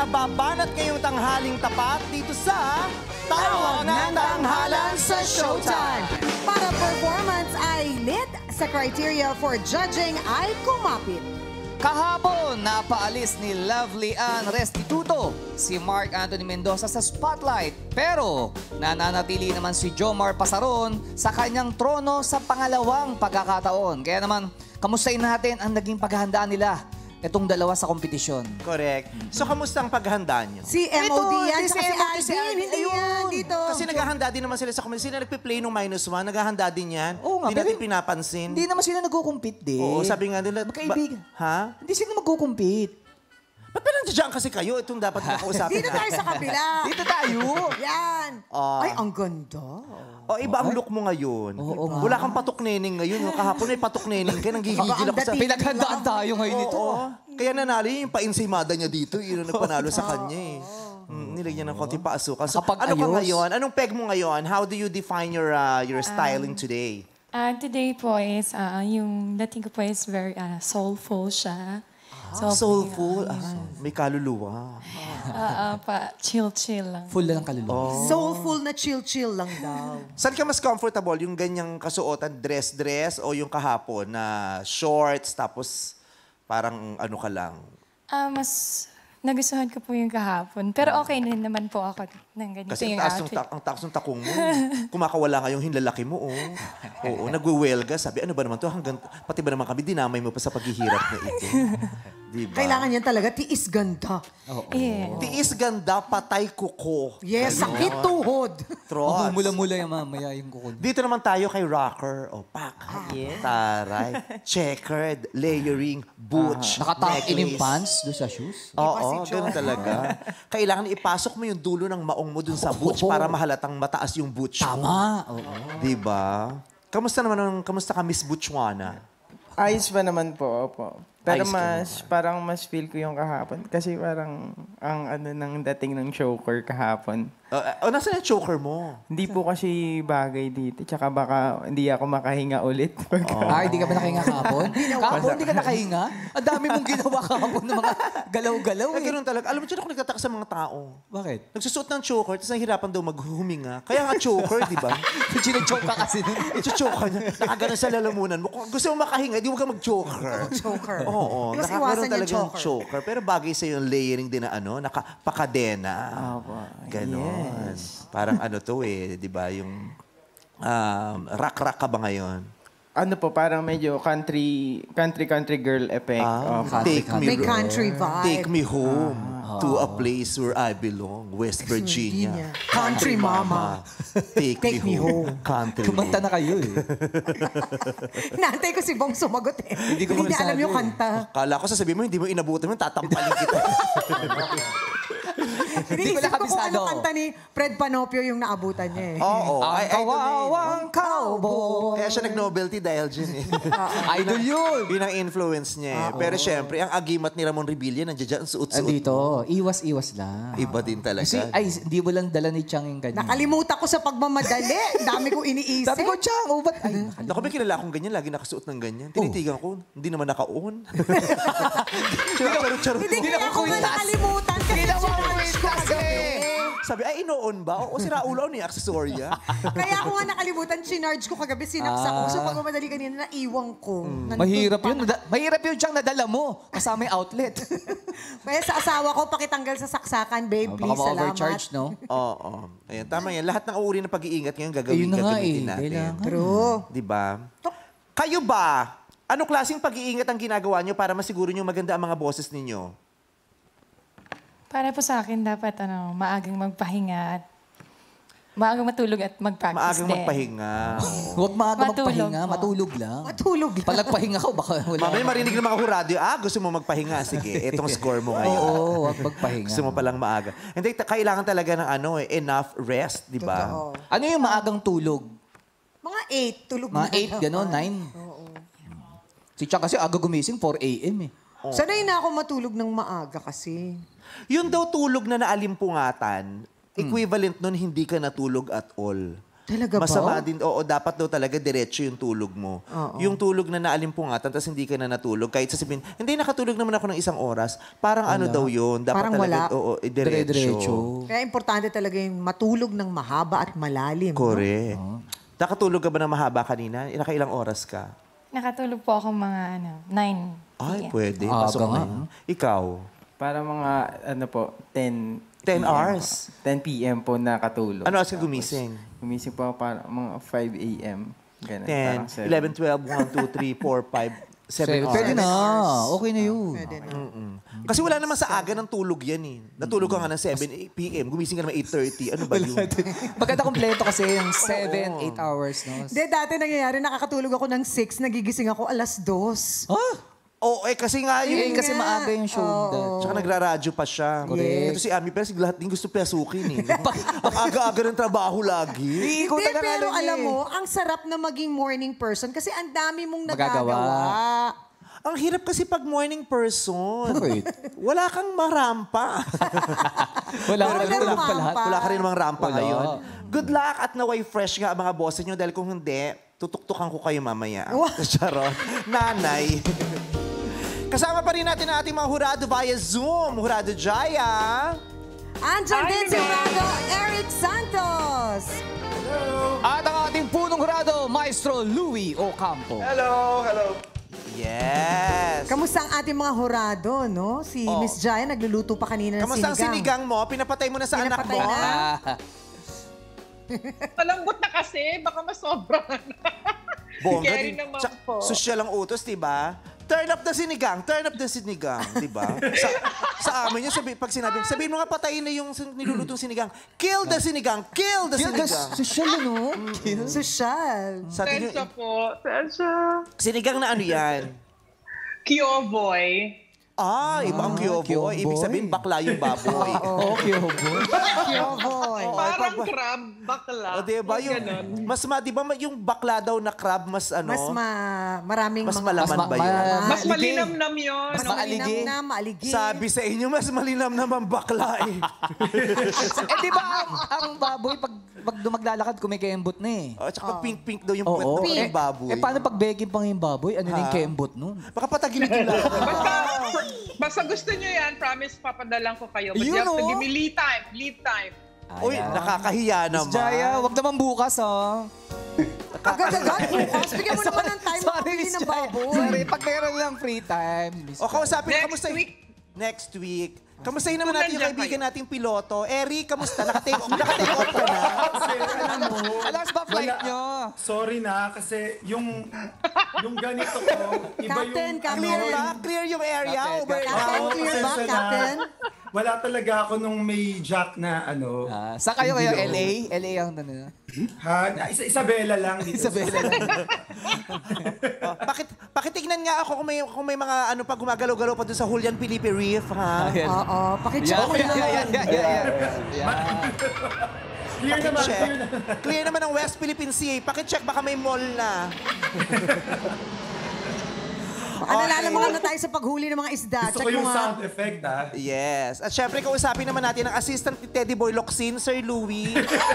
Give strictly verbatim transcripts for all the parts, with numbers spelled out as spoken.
nababanat ngayong tanghaling tapat dito sa Tawag ng Tanghalan sa Showtime. Para performance ay lit, sa criteria for judging ay kumapit. Kahapon, napaalis ni Lovely Ann Restituto si Mark Anthony Mendoza sa spotlight. Pero nananatili naman si Jomar Pasaron sa kanyang trono sa pangalawang pagkakataon. Kaya naman, kamustahin natin ang naging paghahandaan nila itong dalawa sa kompetisyon. Correct. So, kamusta ang paghahanda nyo? Si M O D yan, Ito, tsaka si si M O D, Alvin, si Alvin, hindi yan ayun. dito. Kasi naghahanda din naman sila sa comedy. Sila nagpe-play ng minus one, naghahanda din yan. Oo nga, Hindi natin pero pinapansin. Hindi naman sila nagko-compete din. Oo, sabi nga nila. Magkaibigan. ba- Ha? Hindi sila magko-compete. Ba't pa nandiyan kasi kayo? Itong dapat makausapin Dito tayo sa kabila. Dito tayo. Yan. Ah. Ay, ang ganda. O, iba ang look mo ngayon. Oo nga. Wala kang patok neneng ngayon. No? Kahapon ay patok neneng ka. Nanggigigil Baka ang ako sa... dating- Pinaghandaan tayo ngayon nito. Oo. Kaya nanalo yun, yung painsimada niya dito. Yun ang nagpanalo sa kanya eh. Hmm, nilagyan ng konti pa asukan. So, Nakapag-ayos. ano ka ngayon? Anong peg mo ngayon? How do you define your uh, your styling today? Ah, today po is, ah, yung dating ko po is very ah, soulful siya. So, Soulful. Ah, may kaluluwa. ah, ah, pa, chill-chill lang. Full lang ng kaluluwa. Soulful na chill-chill lang daw. Saan ka mas comfortable? Yung ganyang kasuotan, dress-dress o yung kahapon na shorts tapos parang ano ka lang? Ah, mas nagustuhan ko po yung kahapon. Pero okay din naman po ako ng ganito Kasi ang yung taas ng, outfit. ta- ang taas ng takong mo. Kumakawala nga yung hinlalaki mo, oh. Oo, nagwe-welga. Sabi, ano ba naman to? Hanggang, pati ba naman kami, dinamay mo pa sa paghihirap na ito. Diba? Kailangan yan talaga, tiis ganda. Yeah. Tiis ganda, patay kuko. Yes, sakit tuhod. Trots. Mula-mula yung mamaya yung kukun. Dito naman tayo kay rocker. O, pak. Taray. Checkered, layering, butch, Nakatak in yung necklace. pants doon sa shoes. Oo, ganun talaga. Kailangan ipasok mo yung dulo ng maong mo dun sa butch para mahalatang mataas yung butch mo. Tama. Oo. Diba? Kamusta naman ang kamusta ka, Miss Butchwana? Ayos pa naman po, opo. Pero Ayos ka mas, parang mas feel ko yung kahapon. Kasi parang ang ano ng dating ng choker kahapon. Uh, uh, nasaan yung choker mo? Hindi po kasi bagay dito. Tsaka baka hindi ako makahinga ulit. Ah, hindi ka ba nakahinga kahapon? Kahapon, hindi ka nakahinga? Ang dami mong ginawa kahapon ng mga galaw-galaw Ay, eh. ganun talaga. Alam mo, dyan ako nagtataka sa mga tao. Bakit? Nagsusuot ng choker, tapos nahihirapan daw maghuminga. Kaya nga choker, di ba? Chine-choke ka kasi nun. Ito-choke ka niya. Nakaganon sa lalamunan mo. Kung gusto mo makahinga, di huwag ka mag-choker. Choker. Oo, Iwas nakakaroon iwasan yung talaga yung choker. choker. Pero bagay sa yung layering din na ano, nakapakadena. Opo. Ganon. Parang ano to eh, di ba? Yung um, rock-rock ka ba ngayon? Ano po, parang medyo country, country, country girl effect. Ah, Opo. take me, May country vibe. take me home to a place where I belong, West Virginia. Virginia. Country mama. Take, Take me me home, country. Kumanta na kayo eh. Naantay ko si Bong sumagot eh. Hindi ko niya alam masabi yung eh. kanta. Kala ko sasabihin mo, hindi mo inabutan mo, tatampalin kita. Iniisip ko kung nakabisado. ano kanta ni Fred Panopio yung naabutan niya eh. Oo. Ang ay, idol niya yun. kawawang cowboy. Kaya siya nag-novelty dahil dyan eh. Idol yun. Yun ang influence niya eh. Pero syempre, ang agimat ni Ramon Revilla, nandiyan dyan, suot-suot. Andito, iwas-iwas lang. Iba din talaga. Kasi, ay, hindi mo lang dala ni Chang yung ganyan. Nakalimutan ko sa pagmamadali. Ang dami kong iniisip. Sabi ko, Chang, oh, ba't? Ay, Naku, may kilala akong ganyan, lagi nakasuot ng ganyan. Tinitigan ko, hindi naman naka-on. Charot-charot Hindi ko. kaya ko nga nakalimutan kasi sinarge ko kagabi. Sabi, ay, ino-on ba? O sira ulo ni aksesorya. Kaya ako nga nakalimutan, sinarge ko kagabi, sinaksa ko. So pagmamadali kanina, naiwang ko. Nandun mahirap pa. yun. Nada- mahirap yun, Chang, nadala mo. Kasama yung outlet. Kaya sa asawa ko, pakitanggal sa saksakan, babe. Baka Please, salamat. ma-overcharge, no? Oo. Ayan, tama yan. Lahat ng uri ng pag-iingat ngayon gagawin, Ayun na nga gagamitin eh. natin. Kailangan. True. Di ba? Kayo ba? Ano klaseng pag-iingat ang ginagawa nyo para masiguro nyo maganda ang mga boses ninyo? Para po sa akin, dapat ano, maagang magpahinga at maagang matulog at mag-practice Maagang din. magpahinga. Huwag maaga Matulog magpahinga. po. Matulog lang. Matulog lang. Pag nagpahinga ka, baka wala. Mamaya marinig ng mga huradyo, ah, gusto mo magpahinga. Sige, etong score mo ngayon. Oo, huwag magpahinga. Gusto mo palang maaga. Hindi, ta- kailangan talaga ng ano, eh, enough rest, di ba? Totoo. Ano yung maagang tulog? Mga eight, tulog Mga na. eight, gano'n, nine. Si Chang kasi aga gumising, four a m eh. Sanay na ako matulog ng maaga kasi. Yun daw tulog na naalimpungatan, equivalent nun hindi ka natulog at all. Talaga ba? Masama din. Oo, dapat daw talaga diretso yung tulog mo. Oo. Yung tulog na naalimpungatan, tapos hindi ka na natulog. Kahit sasabihin, hindi, nakatulog naman ako ng isang oras. Parang ano daw yun. Dapat Parang talaga, wala. oo, eh, diretso. Dire-diretso. Kaya importante talaga yung matulog ng mahaba at malalim. no? Correct. Nakatulog ka ba ng mahaba kanina? Nakailang oras ka? Nakatulog po ako mga ano, nine Ay, p.m. pwede. Aga Pasok nga, na yun. Ikaw? Para mga, ano po, ten ten hours? ten p m po nakatulog. Ano oras ka Tapos, gumising? Gumising po ako para mga five a m Ganun, ten, parang seven. eleven, twelve, one, two, three, four, five, seven hours. Pwede na. Okay na yun. Pwede na. Kasi wala naman sa aga ng tulog yan eh. Natulog ka nga ng seven p m Gumising ka naman eight thirty. Ano ba yun? Maganda kompleto kasi yung seven, eight hours. No? Hindi, dati nangyayari, nakakatulog ako ng six, nagigising ako alas dos. Ah! Oo, eh kasi nga Eh, yun. kasi maaga yung show. Oo. Tsaka nagraradyo pa siya. Correct. Ito si Ami, pero si lahat din gusto pasukin eh. Ang aga-aga ng trabaho lagi. Iikutan Hindi, ka nga pero lang alam eh. mo, ang sarap na maging morning person kasi ang dami mong Magagawa. nagagawa. Ang hirap kasi pag morning person. Bakit? Wala kang marampa. Wala ka Wala na tulog pa rampa. lahat. Wala ka rin namang rampa Wala. ngayon. Good luck at naway fresh nga ang mga boses nyo dahil kung hindi, tutuktukan ko kayo mamaya. Wow. Charot. Nanay. Kasama pa rin natin ang ating mga hurado via Zoom. Hurado Jaya. Andyan din si Rado Eric Santos. At ang ating punong hurado, Maestro Louie Ocampo. Yes. Kamusta ang ating mga hurado, no? Si Oh. Miss Jaya nagluluto pa kanina ng Kamusta ang sinigang mo? Pinapatay mo na sa anak Pinapatay mo? na? Ah, Malambot na kasi, baka masobra na. Bongga Carry din. naman Tsa- po. Sosyal ang utos, di ba? Turn up the sinigang, turn up the sinigang, di ba? Sa, sa amin yun, sabi, pag sinabi, sabihin mo nga patayin na yung sin- nilulutong sinigang. Kill the sinigang, kill the Yun, sinigang. social no? Sosyal. Sa atin Tensya yung, po. Tensya. sinigang na ano yan? Kyovoy. Ah, iba ang kyoboy. kyoboy. Ibig sabihin, bakla yung baboy. Okay, okay. Kyoboy. Parang pag- crab, bakla. O, di ba? Yung, Ganon. mas ma, di ba ma- yung bakla daw na crab, mas ano? Mas ma maraming Mas mga... malaman Mas ma- ba yun? ma- Mas malinamnam yun. Mas no? maaligi. Malinam na, maaligi. Sabi sa inyo, mas malinam naman bakla eh. eh, di ba ang, ang baboy, pag, pag maglalakad, kumikembot na eh. O, tsaka pink-pink daw yung Oo. puwet Eh, ng baboy. eh, paano pag begging pang yung baboy? Ano na yung Ha? kembot nun? Baka patagilid yung lahat. Basta, basta gusto nyo yan, promise papadalang ko kayo. But Yun, you have to oh. give me lead time. Lead time. Uy, nakakahiya Miss naman. Jaya, wag naman bukas, ah. Agad-agad bukas. Bigyan mo naman ng time Sorry, makabili Miss ng Jaya. baboy. Sorry, pag meron lang free time. Miss O, kausapin Next kamusta? week. Next week. Kamustahin naman Kung natin yung nandiyan kaibigan kayo. nating piloto. Eric, kamusta? Nakatake off, nakatake off ka na? Alam mo, Alas ba flight wala- nyo? Sorry na, kasi yung yung ganito ko, iba Captain, yung... Captain. Clear ba? Clear yung area? Captain, Over Captain, now? clear ba, pasensya na. Captain? Wala talaga ako nung may jack na ano. Ah, saan kayo kayo? Hindi L A? ako- L A ang ano. Ha? Isa Isabela lang dito. Isabela lang. Oh, pakit, pakitignan nga ako kung may, kung may mga ano pa gumagalaw-galaw pa doon sa Julian Felipe Reef, ha? Ayan. Oo, pakicheck Yeah, mo yeah, naman. yeah, yeah, yeah, yeah. Clear naman, Pakicheck. clear na. Clear naman ang West Philippine Sea. Pakicheck, baka may mall na. Alala mo na tayo sa paghuli ng mga isda. Gusto Check ko mo yung nga. sound effect, ha? Yes. At syempre, kausapin naman natin ang assistant ni Teddy Boy Locsin, Sir Louie.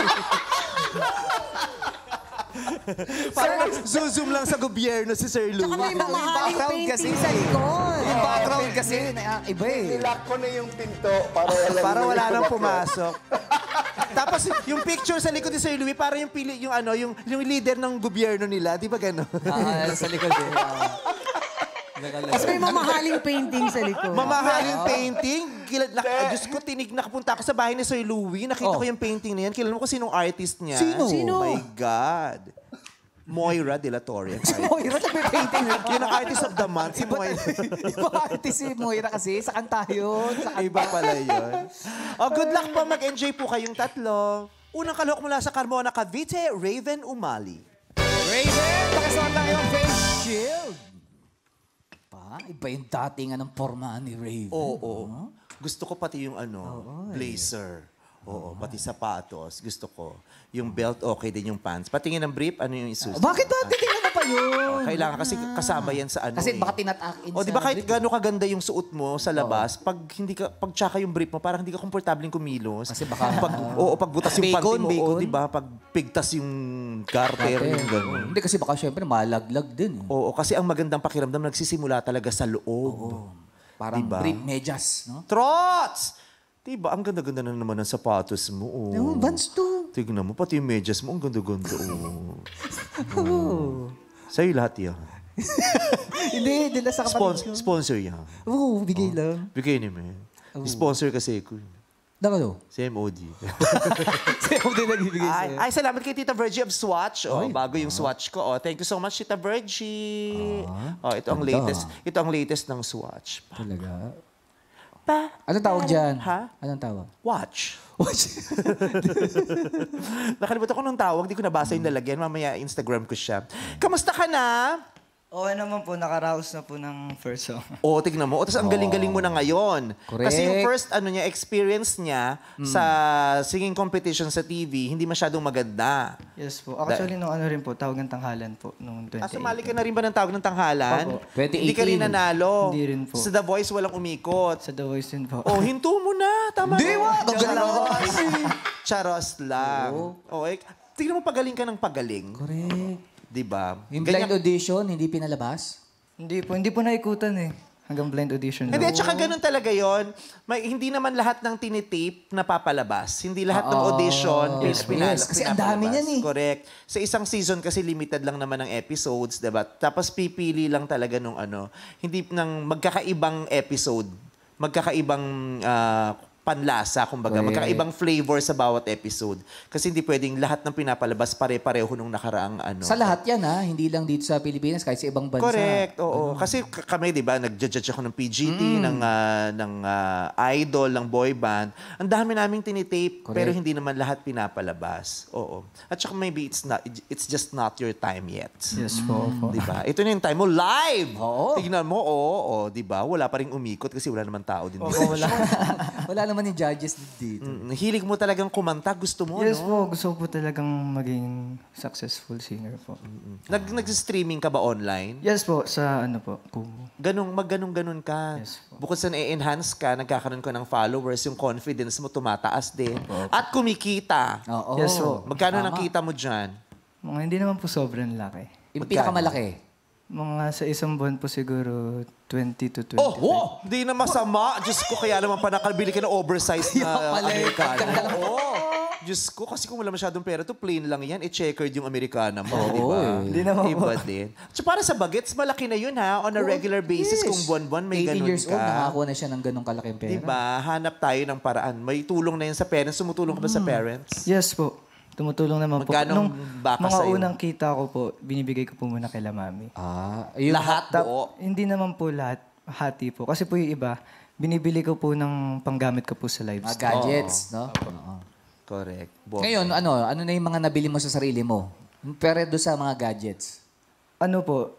Parang zoom lang sa gobyerno si Sir Tsaka Louie. may mamahaling Background kasi. painting sa likod. Yung background kasi, na- iba eh. Nilock ko na yung pinto para wala Para wala nang pumasok. Tapos yung picture sa likod ni Sir Louie, para yung pili, yung ano, yung, yung leader ng gobyerno nila, di ba gano'n? Ah, sa likod eh. Ah. Tapos may mamahaling painting sa likod. Mamahaling painting. Kila, na, ah, Diyos ko, tinig, nakapunta ako sa bahay ni Sir Louie. Nakita Oh. ko yung painting na yan. Kilala mo kung sinong artist niya? Sino? Sino? Oh my God. Moira de la Torre. Moira na may painting. Yun ang artist of the month, si Moira. Yung artist si Moira kasi, sa kanta yun. Sa kanta. Iba pala yun. Oh, good luck po. Mag-enjoy po kayong tatlo. Unang kalahok mula sa Carmona, Cavite, Raven Umali. Raven, pakisuot lang yung face shield. Pa, iba yung dating anong forma ni Raven. Oo. Gusto ko pati yung ano, blazer. Oo, pati sapatos. Gusto ko. Yung belt, okay din yung pants. Patingin ng brief, ano yung isusunod? Bakit ba? Titingnan mo pa yun. Kailangan kasi kasama yan sa ano. Kasi eh. baka tinatak-in O, di ba kahit gano'n kaganda yung suot mo sa labas, pag hindi ka pag tsaka yung brief mo, parang hindi ka komportabling kumilos. Kasi baka- pag oo, pag butas yung Bacon, panty mo, bacon. o, di ba? Pag pigtas yung garter, yung gano'n. Hindi kasi baka syempre malaglag din. Eh. Oo, kasi ang magandang pakiramdam nagsisimula talaga sa loob. Parang Diba? brief medyas, no? Trots! Diba? Ang ganda-ganda na naman ng sapatos mo. Oh. No, Vans to. Tignan mo, pati yung medyas mo, ang ganda-ganda. Oh. oh. Sa'yo lahat yan. Hindi, dila sa Spons- sponsor yan. Oo, bigay lang. Bigay ni man. Sponsor kasi ko. Nakalo? Si M O D. Sa'yo din nagbibigay ay, sa'yo. ay, salamat kay Tita Virgie of Swatch. Oh, bago yung Swatch ko. Oh, thank you so much, Tita Virgie. Oh, ito ang Ganda. latest. Ito ang latest ng Swatch. Talaga? Pa. Anong tawag dyan? Ha? Anong tawag? Watch. Watch. Nakalimutan ko ng tawag. Di ko nabasa yung lalagyan. Mamaya Instagram ko siya. Kamusta ka na? Oo naman po, nakaraos na po ng first song. Oo, tignan mo. O, tapos ang galing-galing mo na ngayon. Correct. Kasi yung first ano niya, experience niya sa singing competition sa T V, hindi masyadong maganda. Yes po. Actually, nung ano rin po, tawag ng tanghalan po, nung twenty Ah, eighteen. sumali ka na rin ba ng tawag ng tanghalan? Opo. twenty eighteen. Hindi ka rin nanalo. Hindi rin po. Sa The Voice, walang umikot. Sa The Voice din po. Oh, hinto mo na. Tama Di na. ba? Charos. Charos lang. Oh. Okay. Tignan mo, pagaling ka ng pagaling. Correct. Di ba? Yung Ganyan- blind audition, hindi pinalabas? Hindi po, hindi po naikutan eh. Hanggang blind audition lang. Hindi, at saka ganun talaga yon. May, hindi naman lahat ng tinitape na papalabas. Hindi lahat ng Oo. audition Yes, pin- pinal- yes. Kasi ang dami pinapalabas. niyan eh. Correct. Sa isang season kasi limited lang naman ng episodes, diba? Tapos pipili lang talaga nung ano, hindi ng magkakaibang episode, magkakaibang ah, panlasa, kumbaga, Correct. magkakaibang flavor sa bawat episode. Kasi hindi pwedeng lahat ng pinapalabas pare-pareho nung nakaraang ano. Sa lahat yan ha, hindi lang dito sa Pilipinas, kahit sa ibang bansa. Correct, oo. Kasi k- kami, di ba, nag-judge ako ng P G T, Mm. ng, ah, ng ah, idol, ng boy band. Ang dami naming tinitape, Correct. pero hindi naman lahat pinapalabas. Oo. At saka maybe it's not, it's just not your time yet. Yes po, po. Di ba? Ito na yung time mo, live! Oo. Tignan mo, oo, oo, di ba? Wala pa rin umikot kasi wala naman tao din. dito. wala. wala naman yung judges dito. Mm, hilig mo talagang kumanta, gusto mo, Yes no? po, gusto ko po talagang maging successful singer po. Nag, nag-streaming ka ba online? Yes po, sa ano po, Kumu. Ganong, magganong-ganon ka. Yes po. Bukod sa na-enhance ka, nagkakaroon ka ng followers, yung confidence mo tumataas din. At kumikita. Oo. Yes po. Magkano Tama. nakita mo dyan? Mga hindi naman po sobrang laki. Yung pinakamalaki. Mga sa isang buwan po siguro twenty to twenty. Oh, oh! Hindi na masama. Diyos ko, kaya naman pa nakabili ka ng oversized na pala eh. Amerikano. Oo. Diyos ko, kasi kung wala masyadong pera, to plain lang yan. I-checkered yung Amerikana mo, di ba? Hindi naman po. Iba din. So para sa bagets, malaki na yun ha. On a regular basis, kung buwan-buwan may eighteen ganun years old, ka. nakakuha na siya ng ganong kalaking pera. Di ba? Hanap tayo ng paraan. May tulong na yun sa parents. Sumutulong ka ba sa parents? Yes po. Tumutulong naman po. Magkano Nung baka mga sa'yo? unang kita ko po, binibigay ko po muna kay Mami. Ah, yung Lahat Tap- buo. Hindi naman po lahat, hati po. Kasi po yung iba, binibili ko po ng panggamit ko po sa live mga stream. gadgets, no? Oo. Correct. Bo- Ngayon, ano, ano na yung mga nabili mo sa sarili mo? Pero doon sa mga gadgets. Ano po,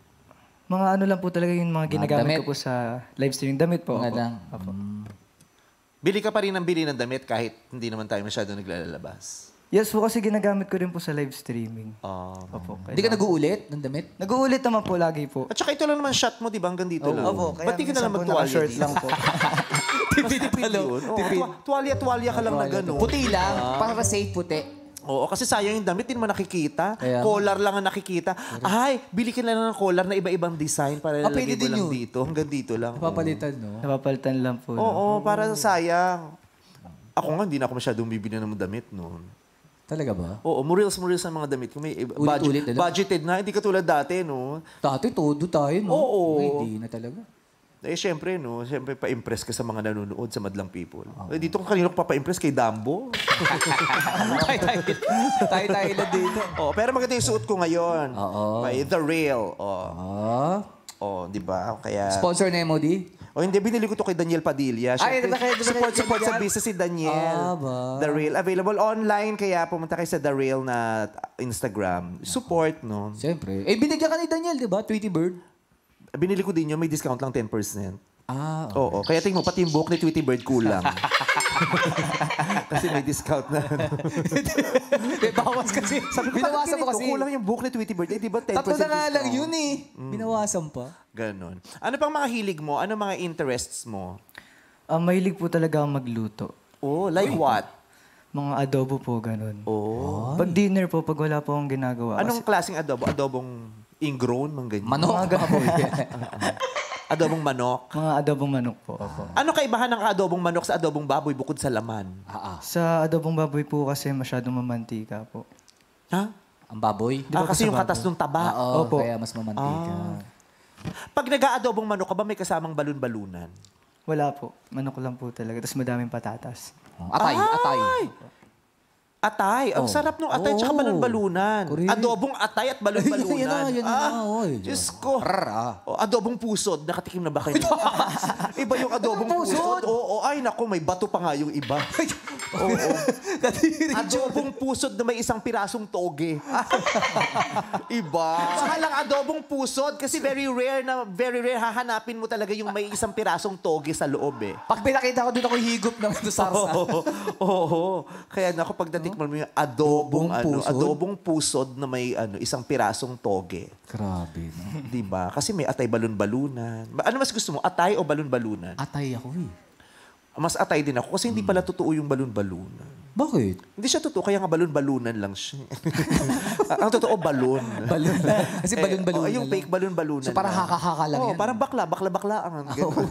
mga ano lang po talaga yung mga ginagamit damit? ko po sa live streaming. Damit po. Mga Opo. lang. Opo. Bili ka pa rin ng bili ng damit kahit hindi naman tayo masyado naglalabas. Yes po, kasi ginagamit ko rin po sa live streaming. Ah. Opo. Hindi ka nag-uulit ng damit? Nag-uulit naman po lagi po. At saka ito lang naman shot mo, di ba? Hanggang dito lang. Opo, kaya Ba't di ka na lang minsan po magtuwalya naka-short dito? lang po. Tipid yun. Oo, tuwa- Tuwalya-tuwalya ka lang na gano'n. Puti lang, para safe puti. Oo, kasi sayang yung damit, hindi mo nakikita. Kaya nga. Collar lang ang nakikita. Ay, bili ka na lang ng collar na iba-ibang design para Ah, lalagay pwede mo din lang yun. dito. Hanggang dito lang. Napapalitan, no? Napapalitan lang po. Oo, para sayang. Ako nga, hindi na ako masyadong bibili ng damit noon. Talaga ba? Oo, murils murils ang mga damit ko. May iba- Ulit-ulit budget, na lang. budgeted na, hindi katulad dati, no? Dati todo tayo, no? Oo. Hindi na talaga. Eh, syempre, no? Syempre, pa-impress ka sa mga nanonood sa Madlang People. Eh, dito kung kanino ka pa-impress kay Dambo. Tayo-tayo lang dito. Oh, pero maganda yung suot ko ngayon. Oo. May The Real. Oh, Ah. oh di ba? Kaya... Sponsor na M O D? Oh, hindi. Binili ko to kay Daniel Padilla. Ay, Syempre, diba kay- diba kay support, support sa Daniel? business si Daniel. Ah, ba? The Real. Available online. Kaya pumunta kayo sa The Real na Instagram. Support, no? Siyempre. Eh, binigyan ka ni Daniel, di ba? Tweety Bird. Binili ko din yun. May discount lang ten percent. Ah, Oo. Kaya tingin mo, pati yung buhok ni Tweety Bird kulang. Kasi may discount na. May bawas kasi. Sabi ko, Binawasan mo bakit kasi. ganito? Kulang yung buhok ni Tweety Bird. Eh, di ba ten Tatlo percent na nga lang discount? yun eh. Binawasan pa. Ganon. Ano pang mga hilig mo? Ano mga interests mo? Ah, mahilig po talaga akong magluto. Oh, like what? Mga adobo po, ganun. Oh. Pag dinner po, pag wala po akong ginagawa. Anong kasi- klaseng adobo? Adobong ingrown, mga ganyan? Manok. baboy. Adobong manok? Mga adobong manok po. Opo. Ano kaibahan ng adobong manok sa adobong baboy bukod sa laman? Ah, ah. Sa adobong baboy po kasi masyadong mamantika po. Ha? Ang baboy. Ah, ba kasi sa yung katas baboy? ng taba. Ah, oo, Opo. kaya mas mamantika. Pag nag-aadobong manok ka ba, may kasamang balon-balunan? Wala po. Manok lang po talaga. Tapos madaming patatas. Atay, atay. Atay. Ang Oh. sarap nung atay tsaka Oo. balon-balunan. Correct. Adobong atay at balon-balunan. Yan na, yan na, Ah, oy. Diyos ko. Rrr, ah. Oh, adobong pusod. Nakatikim na ba kayo? Iba yung adobong pusod. Oo, ay naku, may bato pa nga yung iba. Oo. Adobong pusod na may isang pirasong toge. Iba. Saka lang adobong pusod kasi very rare na very rare hahanapin mo talaga yung may isang pirasong toge sa loob eh. Pag pinakita ko doon ako higop ng ito sarsa. Oo. Oo. Kaya naku, pagdating mo yung adobong, Adobong ano, pusod? adobong pusod na may ano, isang pirasong toge. Grabe. No? 'Di ba? Kasi may atay balon-balunan. Ba- Ano mas gusto mo? Atay o balon-balunan? Atay ako eh. Mas atay din ako kasi hindi pala totoo yung balon-balunan. Bakit? Hindi siya totoo, kaya nga balon-balunan lang siya. Ang totoo, balon. Balon na. Kasi balon-balon Eh, oh, yung na fake balon-balunan. So, parang lang. haka-haka lang Oo, yan. parang bakla, bakla-baklaan. Ganun.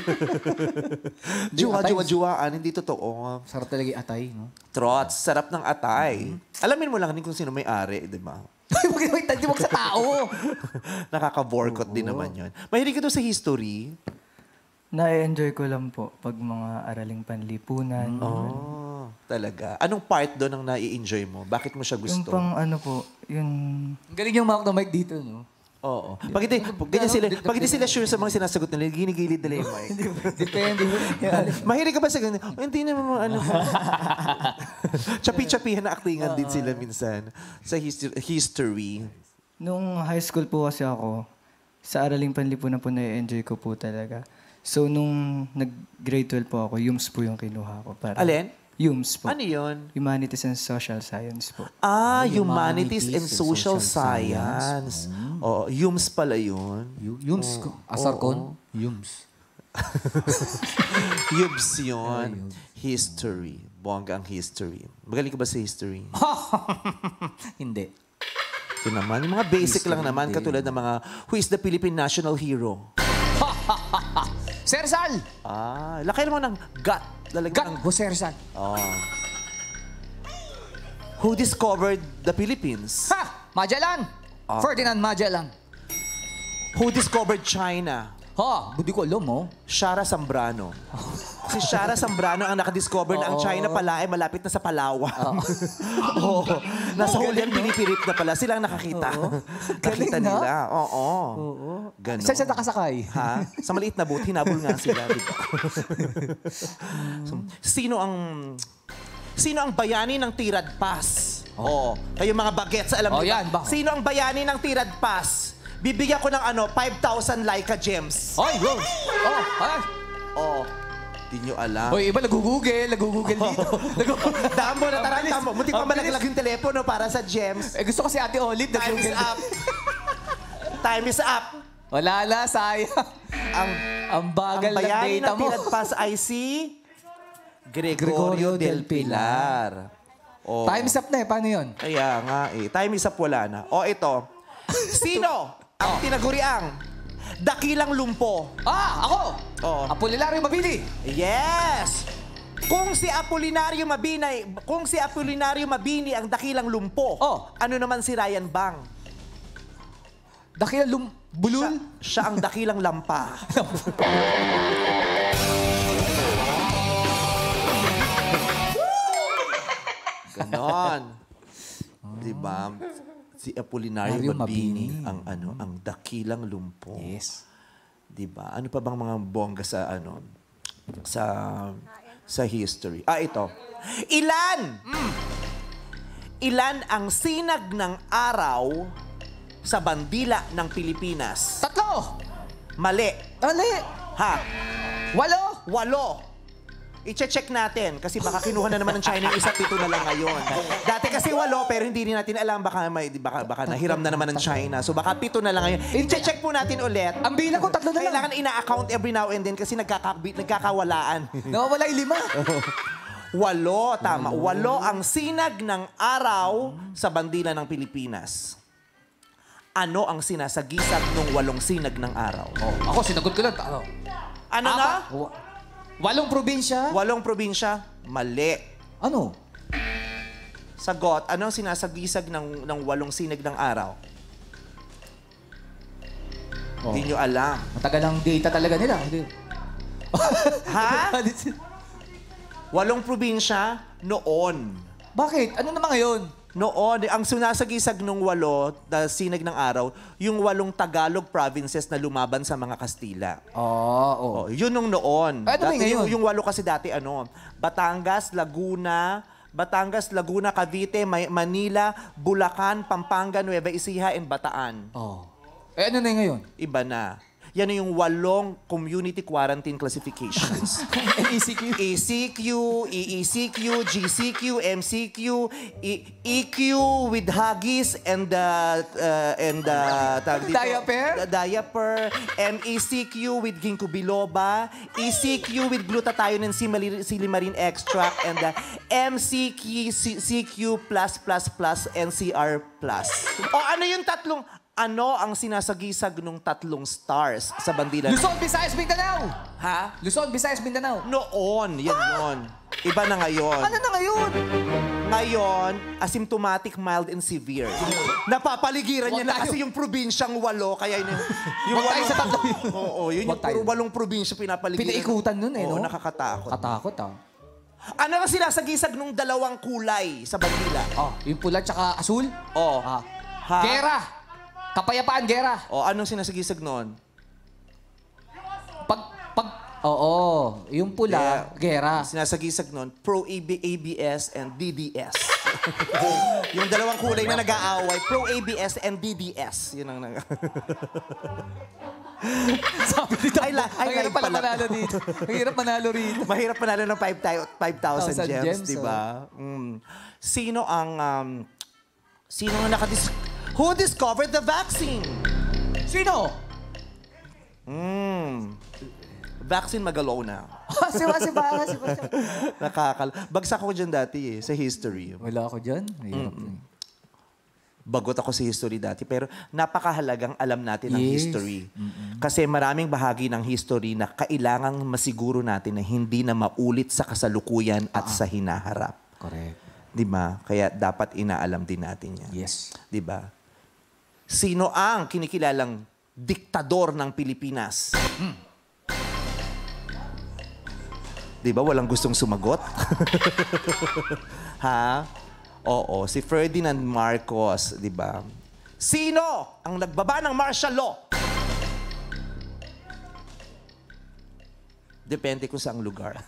Di, Juwa, atay. juwa, juwaan, hindi totoo. Sarap talaga yung atay, no? Trots, sarap ng atay. Alamin mo lang din kung sino may-ari, di ba? Huwag na itandi mo sa tao. Nakaka-vorkot din naman yun. Mahilig ka doon sa history. Na-enjoy ko lang po pag mga araling panlipunan. Oh, talaga. Anong part doon ang nai-enjoy mo? Bakit mo siya Yung gusto? pang ano po, yung... Galing yung Mark na mic dito, no? Oo. Pag hindi, pag ganyan sila, pag hindi sila sure sa mga sinasagot nila, ginigilid nila yung mic. Depende. Mahilig ka ba sa ganyan? Oh, hindi naman ano. Chapi-chapihan na aktingan din sila minsan sa history. history. Nung high school po kasi ako, sa araling panlipunan po na-enjoy ko po talaga. So, nung nag-grade twelve po ako, Yums po yung kinuha ko. Para, Alin? Yums po. Ano yun? Humanities and Social Science po. Ah, Humanities Humanities and and Social, Social Science. Oo, Yums pala yun. Yums ko. Asarkon? Yums. Yums yun. History. Bongga ang history. Magaling ka ba sa history? Hindi. Ito naman, yung mga basic lang naman, katulad ng mga, who is the Philippine national hero? Sir Sal! Ah, laki mo ng gut. Lalagyan Gat! ng... Jose Rizal. Oh. Who discovered the Philippines? Ha! Magellan! Ferdinand Magellan. Who discovered China? Ha! Budi ko alam, oh. Shara Zambrano. Si Shara Zambrano ang nakadiscover na ang China pala ay malapit na sa Palawan. Oo. Nasa hulihan pinipirit na pala. Sila ang nakakita. Nakita Galing, nila. Oo. Ganon. Saan siya nakasakay? Ha? Sa maliit na boat, hinabol nga sila. Diba? So, sino ang... Sino ang bayani ng Tirad Pass? Oo. Kayo mga bagets, alam Oh, niyo ba? yan, baka. Sino ang bayani ng Tirad Pass? Bibigyan ko ng ano, five thousand Leica Gems. Oy, bro! Oh, ay! Oo. Di nyo alam. Hoy, iba nagugugel, nagugugel dito. Nagu- Daan mo na, tarang tamo. Muntik pa malaglag yung telepono para sa gems. eh, gusto ko si Ate Olive Time is nagugugel. up. Time is up. Wala la, sayang. Ang, Ang bagal ang ng bayani data ng mo. Tirad Pass ay si Gregorio, Gregorio del del Pilar. Oh. Time's up na eh, paano yun? Kaya nga eh. Time is up, wala na. O ito. Sino ang tinaguriang dakilang lumpo? Ah, ako! Oh. Apolinario Mabini. Yes! Kung si Apolinario Mabini, kung si Apolinario Mabini ang dakilang lumpo, Oh. ano naman si Ryan Bang? Dakila lum... Bulul? Siya ang dakilang lampa. Ganon. Diba? Si Apolinario Mario Mabini, Mabini. ang ano, ang dakilang lumpo. Yes. Diba? Ano pa bang mga bongga sa ano sa sa history? Ah, ito. Ilan? Ilan ang sinag ng araw sa bandila ng Pilipinas? Tatlo! Mali. Ali! Ha? Walo! Walo. I-check natin kasi baka kinuha na naman ng China yung isa, pito na lang ngayon. Dati kasi walo, pero hindi rin natin alam. Baka, may, baka, baka nahiram na naman ng China. So baka pito na lang ngayon. I-check po natin ulit. Ang bilang ko, tatlo na lang. Kailangan ina-account every now and then kasi nagkaka nagkakawalaan. Nawawala yung lima. Walo, tama. Walo ang sinag ng araw sa bandila ng Pilipinas. Ano ang sinasagisag ng walong sinag ng araw? Oh, ako, sinagot ko lang. Ano? Ano na? Wa- walong probinsya? Walong probinsya? Mali. Ano? Sagot, ano ang sinasagisag ng, ng walong sinag ng araw? Oh. Hindi nyo alam. Matagal ang data talaga nila. Hindi. Ha? Walong probinsya noon. Bakit? Ano naman ngayon? Noon, ang sinasagisag ng walo, na sinag ng araw, yung walong Tagalog provinces na lumaban sa mga Kastila. Oh, oh. Oh, yun nung noon. Ano ba Dati, ngayon? yung, yung walo kasi dati ano, Batangas, Laguna, Batangas, Laguna, Cavite, May- Manila, Bulacan, Pampanga, Nueva Ecija, and Bataan. Oh. Eh, ano na yung ngayon? Iba na. Yan na yung walong community quarantine classifications. E C Q? A C Q, E E C Q, G C Q, M C Q, E- EQ with Haggis and the uh, and the tawag dito, Diaper? the diaper, M E C Q with ginkgo biloba, E C Q with glutathione and simali- silimarin extract, and the M C Q C- CQ plus plus plus and C R plus. O ano yung tatlong ano ang sinasagisag ng tatlong stars sa bandila? Luzon, Visayas, Mindanao! Ha? Luzon, Visayas, Mindanao. Noon, yan yun. Iba na ngayon. Ano na ngayon? Ngayon, asymptomatic, mild, and severe. Napapaligiran niya Huwag na tayo. kasi yung probinsyang walo, kaya yun, yung Huwag tayo sa tatlo yun. Oo, yun yung Huwag tayo. puro walong probinsya pinapaligiran. Pinaikutan nun eh, Oo, no? nakakatakot. Katakot, ah. Ano ang sinasagisag nung dalawang kulay sa bandila? Oh, yung pula tsaka asul? Oh. Ah. Ha? Gera! Kapayapaan, gera! O, anong sinasagisag noon? Pag, pag, oo, yung pula, gera. Sinasagisag noon, pro-A B S and D D S. Yung dalawang kulay na nag-aaway, pro-A B S and D D S. Yun ang nag- Sabi dito, I li- I ang hirap like pala pala. manalo dito. Ang hirap manalo rito. Mahirap panalo ng five thousand Thousand gems, gems, di ba? Mm. Sino ang... Um, sino ang nakadis... Who discovered the vaccine? Sino? Mm. Vaccine Magalona. si ba, si ba, si ba. Nakakal... Bagsak ko dyan dati eh, sa history. Wala ako dyan. Hirap eh. Bagot ako sa history dati, pero napakahalagang alam natin ang Yes. history. Kasi maraming bahagi ng history na kailangang masiguro natin na hindi na maulit sa kasalukuyan at sa hinaharap. Correct. Di ba? Kaya dapat inaalam din natin yan. Yes. Di ba? Sino ang kinikilalang diktador ng Pilipinas? Hmm. Di ba? Walang gustong sumagot? Ha? Oo, si Ferdinand Marcos, di ba? Sino ang nagbaba ng martial law? Depende kung saang lugar.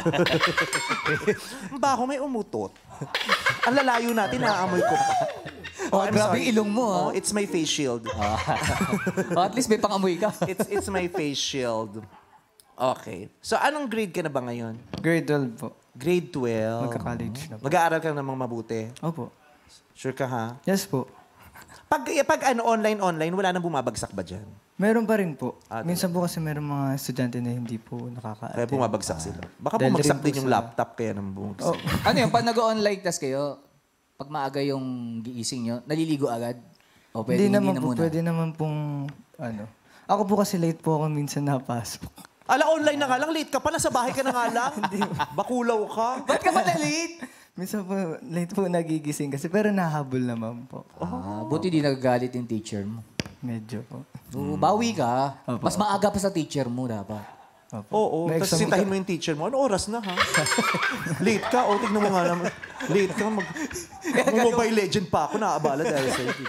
Ang baho, may umutot. Ang lalayo natin, naaamoy ko pa. Oh, grabe yung ilong mo, ha? Oh, it's my face shield. Oh, at least may pangamoy ka. it's it's my face shield. Okay. So, anong grade ka na ba ngayon? Grade twelve po. Grade twelve. Magka-college na po. Mag-aaral ka namang mabuti. Opo. Sure ka, ha? Yes po. Pag, pag ano, online-online, wala nang bumabagsak ba dyan? Meron pa rin po. Ah, Minsan po kasi meron mga estudyante na hindi po nakaka-attend. Kaya bumabagsak sila. Baka Dahil bumagsak rin po din yung sa- laptop kaya nang bumagsak. Oh, Ano yun, pag nag-online class kayo, pag maaga yung giising nyo, naliligo agad? O pwede hindi hindi, naman na po, muna? pwede naman pong, ano. Ako po kasi late po ako minsan napasok. Ala, online na nga lang. Late ka pa. Nasa bahay ka na nga lang. Bakulaw ka. Ba't ka ba na late? Minsan po, late po nagigising kasi, pero nahabol naman po. Ah, buti di nagagalit yung teacher mo. Medyo po. So, bawi ka. Opo. Mas maaga pa sa teacher mo dapat. Opo. Oo. May Tapos exam- sintahin mo yung teacher mo. Ano oras na, ha? Late ka. O, tignan mo nga naman. Late ka. Mag, mag-mobile legend pa ako. Nakaabala dahil sa'yo. Diba?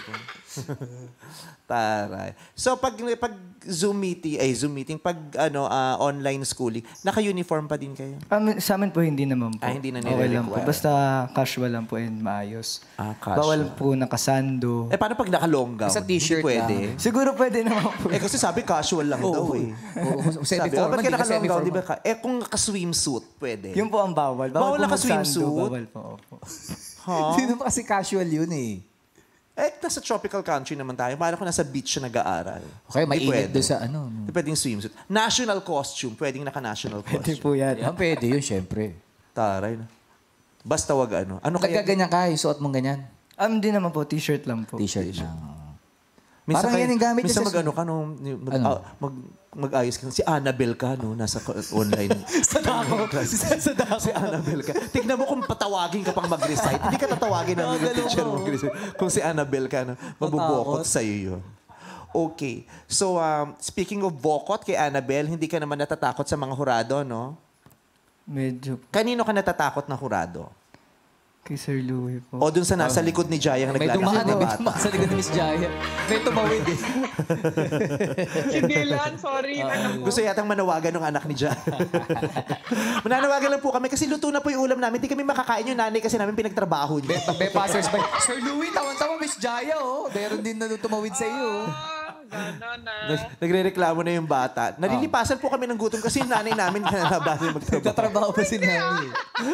Taray. So pag pag Zoom meeting, ay Zoom meeting, pag ano ah, online schooling, naka-uniform pa din kayo? Um, sa amin po, hindi naman po. Ah, hindi na Okay lang po. nire-require. Basta casual lang po and maayos. Ah, casual. Bawal po nakasando. Eh paano pag naka-long gown? Sa t-shirt Hindi pwede. Siguro pwede naman po. Eh kasi sabi casual lang daw eh. Oo, Sabi, semi-formal, oh, ba't di ka ka naka-long gown? Di ba semi-formal. ka? Eh kung naka-swimsuit, pwede. Yun po ang bawal. Bawal po naka-swimsuit? magsando. Bawal po. Opo. Ha? Hindi naman kasi casual yun eh. Eh, nasa tropical country naman tayo. Paano kung nasa beach siya nag-aaral? Okay, Hindi mainit pwede. doon sa ano. no. Hindi pwedeng swimsuit. National costume. Pwedeng naka-national Pwede costume. po yan. Yan, pwede yun, syempre. Taray na. Basta wag ano. Ano kaya? Nagkaganyan ka, yung suot mong ganyan. Um, di naman po. T-shirt lang po. T-shirt lang. Minsan Parang kayo- yan yung gamit Minsan niya sa- mag-ano ka, no, mag, Ano? ah, mag, mag-ayos ka. Si Annabelle ka, no, nasa ko- online. sa dako. sa dako. Si Annabelle ka. Tignan mo kung patawagin ka pang mag-recite. Hindi ka tatawagin ng mga teacher mo mag-recite. Kung si Annabelle ka, no, mabubokot sa'yo yun. Okay. So, um, speaking of bokot kay Annabelle, hindi ka naman natatakot sa mga hurado, no? Medyo Kanino ka natatakot na hurado? kay Sir Louie po. O dun sa nasa likod ni Jayang May naglalakad dumaan na eh, may bata? dumaan sa likod ni Miss Jaya. May tumawid eh. Si Dylan, sorry. anak ko. Gusto yatang manawagan ng anak ni Jaya. Mananawagan lang po kami kasi luto na po yung ulam namin. Hindi kami makakain yung nanay kasi namin pinagtrabaho niya. May passers by. Sir Louie, tawan-tawa Miss Jaya oh. Meron din na tumawid sa iyo. Ah, gano'n na. Nag- Nagre-reklamo na yung bata. Nalilipasan po kami ng gutom kasi yung nanay namin nananabahan magtrabaho. Nagtatrabaho pa si Nani.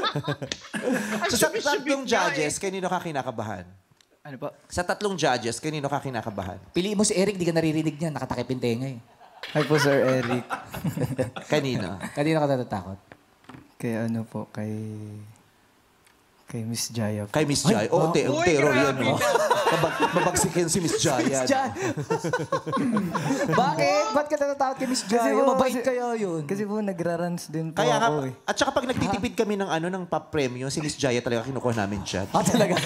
So sa tatlong judges, kanino ka kinakabahan? Ano po? Sa tatlong judges, kanino ka kinakabahan? Piliin mo si Eric, di ka naririnig niya. Nakatakip yung tenga eh. Hi po, Sir Eric. Kanino? Kanina ka natatakot? Kay ano po, kay... Kay Miss Jaya po. Kay Miss Jaya. Oh, te- Uy, terror yan, grabe no? Mabag- mabagsikin si Miss Jaya. Jan! Bakit? Ba't ka natatakot kay Miss Jaya? po, Mabait kasi- kaya yun. Kasi po, nagra-runs din po Kaya nga, ako eh. at saka pag nagtitipid kami ng ano ng pa-premyo, si Miss Jaya talaga kinukuha namin chat. Ah, talaga?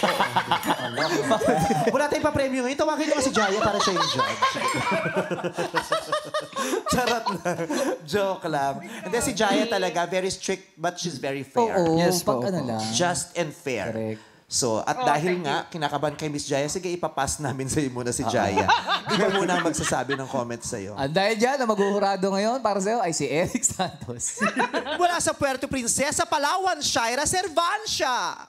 Wala tayong pa-premyo ngayon. Tawagin nyo nga si Jaya para siya yung judge. Charot lang. Joke lang. And then si Jaya talaga, very strict, but she's very fair. Oo, Yes po, pag ano opo. lang. Just and fair. Correct. So, at dahil nga, kinakabahan kay Miss Jaya, sige, ipapass namin sa'yo muna si Jaya. Ikaw muna ang magsasabi ng comments sa'yo. Ah, dahil dyan, ang maghuhurado ngayon para sa'yo ay si Eric Santos. Mula sa Puerto Princesa, Palawan, Shaira Servancia.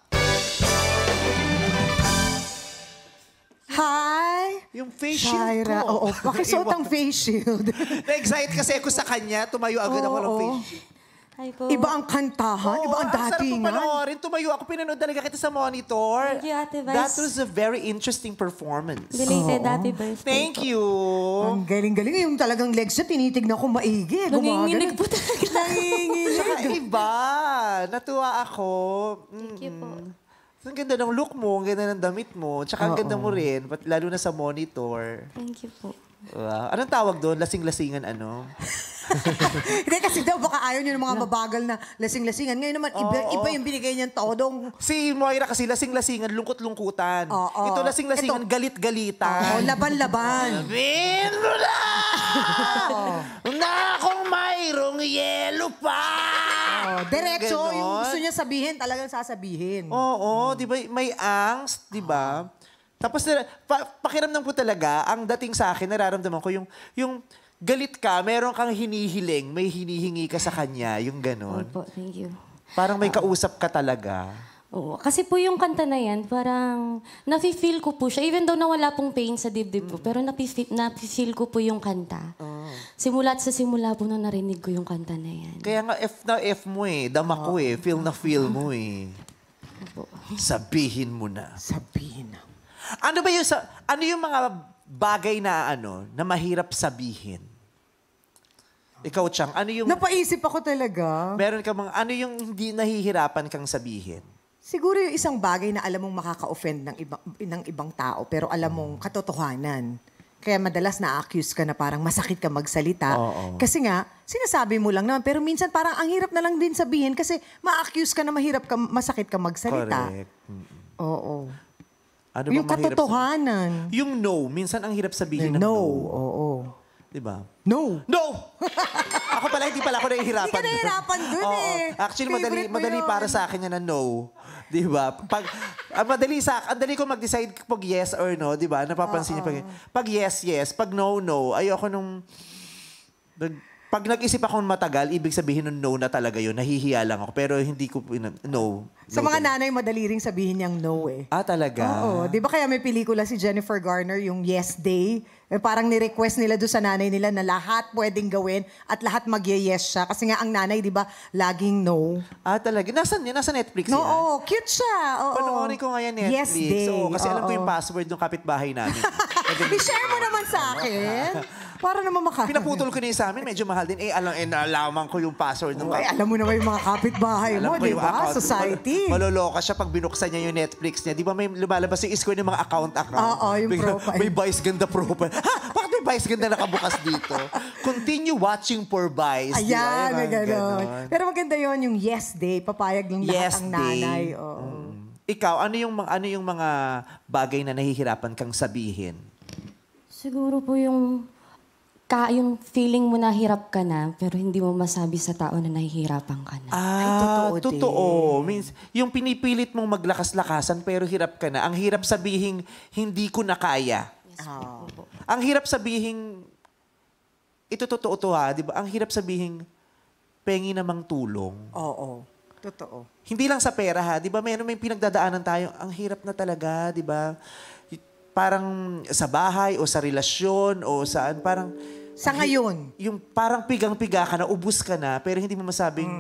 Hi! Yung face shield Shaira, ko. oo. Pakisuot ang face shield. Na-excite kasi ako sa kanya. Tumayo agad ako ng Oo. face shield. Hi po. Iba ang kantahan, iba ang ang sarap datingan. ko panoorin. Tumayo ako. Pinanood talaga kita sa monitor. Thank you, Ate Vice. That was a very interesting performance. Belated happy birthday. Thank you. Ang galing-galing. Yung talagang legs niya, tinitignan ko maigi. Nanginginig po talaga. Nanginginig. Tsaka iba. Natuwa ako. Thank you po. Ang ganda ng look mo, ang ganda ng damit mo. Tsaka ang ganda mo rin, pat- lalo na sa monitor. Thank you po. Wow. Anong tawag doon? Lasing-lasingan ano? Hindi kasi daw baka ayaw niyo ng mga mabagal na lasing-lasingan. Ngayon naman, iba, Oo. iba yung binigay niyang todong. Si Moira kasi lasing-lasingan, lungkot-lungkutan. Oo. Ito lasing-lasingan, Ito. galit-galitan. Oh, laban-laban. Sabihin mo na! Na kung mayroong yelo pa! Oh, diretso, Ganon. yung gusto niya sabihin, talagang sasabihin. Oo, di ba? May angst, di ba? Tapos, nara- pa, pakiramdam ko talaga, ang dating sa akin, nararamdaman ko yung, yung galit ka, meron kang hinihiling, may hinihingi ka sa kanya, yung ganon. Opo, thank you. Parang may kausap ka talaga. Oo. Kasi po yung kanta na yan, parang nafe-feel ko po siya. Even though nawala pong pain sa dibdib ko, pero nafe-feel, nafe-feel ko po yung kanta. Simula at sa simula po na narinig ko yung kanta na yan. Kaya nga, F na F mo eh. Dama ko eh. Feel na feel mo eh. Opo. Sabihin mo na. Sabihin na. Ano ba yung, sa, ano yung mga bagay na ano, na mahirap sabihin? Ikaw, Chang, ano yung, Napaisip ako talaga. meron ka mga, ano yung hindi nahihirapan kang sabihin? Siguro yung isang bagay na alam mong makaka-offend ng ibang, ng ibang tao, pero alam mong katotohanan. Kaya madalas na-accuse ka na parang masakit ka magsalita. Oo. Kasi nga, sinasabi mo lang naman. Pero minsan parang ang hirap na lang din sabihin kasi ma-accuse ka na mahirap ka, masakit ka magsalita. Correct. Oo. Ano Yung bang mahirap katotohanan. sa- Yung no. Minsan ang hirap sabihin ng No. no. Oo. Di ba? No. No! Ako pala, hindi pala ako nahihirapan. Hindi ka nahihirapan dun Oo. eh. Actually, madali, Favorite mo madali yun. para sa akin yan na no. Di ba? Pag, ang madali sa, ang dali ko mag-decide pag yes or no, di ba? Napapansin niyo pag, pag yes, yes. Pag no, no. Ayoko nung, nag, pag nag-isip akong matagal, ibig sabihin ng no na talaga yun. Nahihiya lang ako. Pero hindi ko, no. Sa no mga din. nanay, madali ring sabihin niyang no eh. Ah, talaga? Oo. Di ba kaya may pelikula si Jennifer Garner, yung Yes Day? Eh, parang ni-request nila doon sa nanay nila na lahat pwedeng gawin at lahat mag-yes siya. Kasi nga ang nanay, di ba, laging no. Ah, talaga? Nasaan yan? Nasa Netflix No, yan? oo, cute siya. Oo. Panoorin ko nga yan Netflix. Yes Day. Oo, kasi alam ko Oo. yung password ng kapitbahay namin. I-share mo naman sa akin. Para naman maka... Pinaputol ko na yun sa amin. Medyo mahal din. Eh, alam, eh, nalaman ko yung password ng Ay, alam mo naman yung mga kapitbahay mo, Alam ko di yung ba? account. Society. Mal- maloloka siya pag binuksan niya yung Netflix niya. Di ba may lumalabas yung score ng mga account-account? Oo, yung Bigla, profile. May Vice Ganda profile. Ha? Bakit may Vice Ganda nakabukas dito? Continue watching for Vice. Di ba? Ayan, Yung may mga ganon. ganon. Pero maganda yon yung Yes Day. Papayag lang Yes lahat ang Day. nanay. Oo. Mm. Ikaw, ano yung, mga- ano yung mga bagay na nahihirapan kang sabihin? Siguro po yung, ka, yung feeling mo na hirap ka na, pero hindi mo masabi sa tao na nahihirapan ka na. Ah, totoo totoo. din. Means, yung pinipilit mong maglakas-lakasan pero hirap ka na. Ang hirap sabihin, hindi ko na kaya. Ah. Ang hirap sabihin, ito totoo to ha, di ba? Ang hirap sabihin, pengi namang tulong. Oo. Totoo. Hindi lang sa pera ha, di ba? Meron may pinagdadaanan tayo, ang hirap na talaga, di ba? Y- Parang sa bahay o sa relasyon o saan, parang... Sa ngayon. Yung parang pigang-piga ka na, ubus ka na, pero hindi mo masabing,